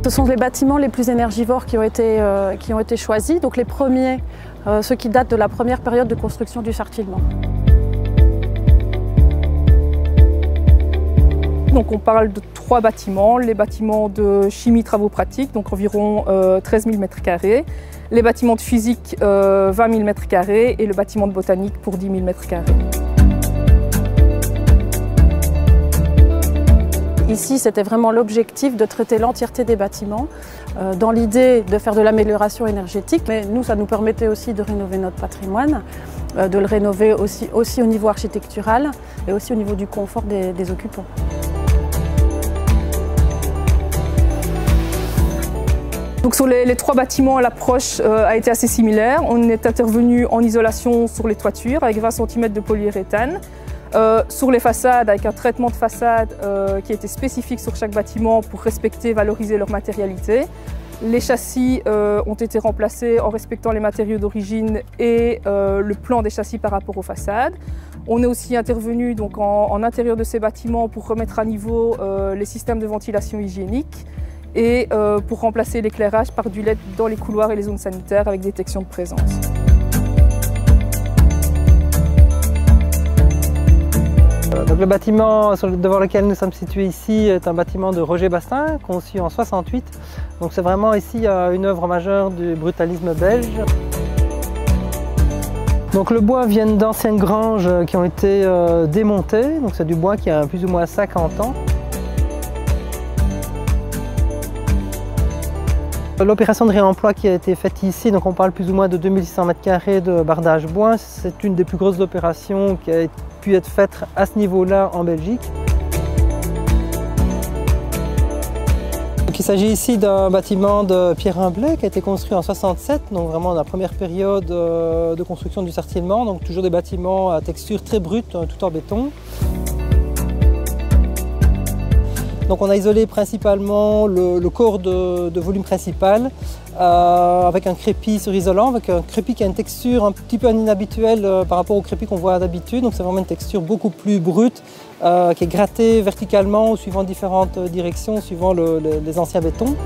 Ce sont les bâtiments les plus énergivores qui ont été choisis, donc les premiers, ceux qui datent de la première période de construction du Sartillement. Donc on parle de 3 bâtiments, les bâtiments de chimie travaux pratiques, donc environ 13 000 m², les bâtiments de physique 20 000 m² et le bâtiment de botanique pour 10 000 m². Ici, c'était vraiment l'objectif de traiter l'entièreté des bâtiments dans l'idée de faire de l'amélioration énergétique. Mais nous, ça nous permettait aussi de rénover notre patrimoine, de le rénover aussi au niveau architectural et aussi au niveau du confort des occupants. Donc sur les 3 bâtiments, l'approche a été assez similaire. On est intervenu en isolation sur les toitures avec 20 cm de polyuréthane. Sur les façades, avec un traitement de façade qui était spécifique sur chaque bâtiment pour respecter et valoriser leur matérialité. Les châssis ont été remplacés en respectant les matériaux d'origine et le plan des châssis par rapport aux façades. On est aussi intervenu donc, en intérieur de ces bâtiments pour remettre à niveau les systèmes de ventilation hygiénique et pour remplacer l'éclairage par du LED dans les couloirs et les zones sanitaires avec détection de présence. Donc le bâtiment devant lequel nous sommes situés ici est un bâtiment de Roger Bastin, conçu en 68. Donc c'est vraiment ici une œuvre majeure du brutalisme belge. Donc le bois vient d'anciennes granges qui ont été démontées, donc c'est du bois qui a plus ou moins 50 ans. L'opération de réemploi qui a été faite ici, donc on parle plus ou moins de 2600 m² de bardage bois, c'est une des plus grosses opérations qui a pu être faite à ce niveau-là en Belgique. Donc il s'agit ici d'un bâtiment de pierre imblée qui a été construit en 67, donc vraiment la première période de construction du Sartillement, donc toujours des bâtiments à texture très brute, tout en béton. Donc on a isolé principalement le corps de volume principal avec un crépi sur isolant, avec un crépi qui a une texture un petit peu inhabituelle par rapport au crépi qu'on voit d'habitude. Donc c'est vraiment une texture beaucoup plus brute qui est grattée verticalement suivant différentes directions, suivant les anciens bétons.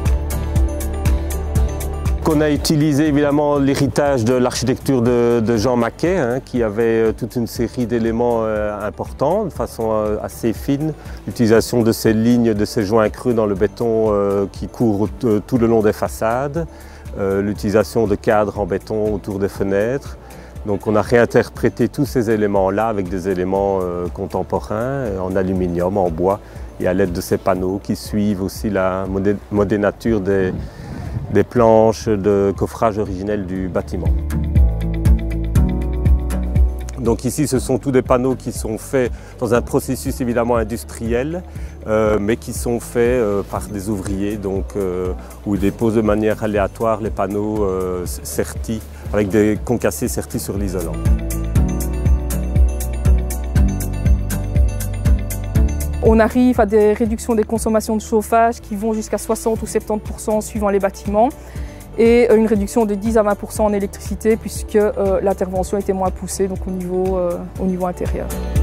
On a utilisé évidemment l'héritage de l'architecture de Jean Maquet, qui avait toute une série d'éléments importants, de façon assez fine. L'utilisation de ces lignes, de ces joints creux dans le béton qui courent tout le long des façades. L'utilisation de cadres en béton autour des fenêtres. Donc on a réinterprété tous ces éléments-là avec des éléments contemporains, en aluminium, en bois, et à l'aide de ces panneaux qui suivent aussi la modénature des planches de coffrage originel du bâtiment. Donc ici, ce sont tous des panneaux qui sont faits dans un processus évidemment industriel, mais qui sont faits par des ouvriers, donc, où ils déposent de manière aléatoire les panneaux sertis, avec des concassés sertis sur l'isolant. On arrive à des réductions des consommations de chauffage qui vont jusqu'à 60 ou 70% suivant les bâtiments et une réduction de 10 à 20% en électricité puisque l'intervention était moins poussée donc au niveau intérieur.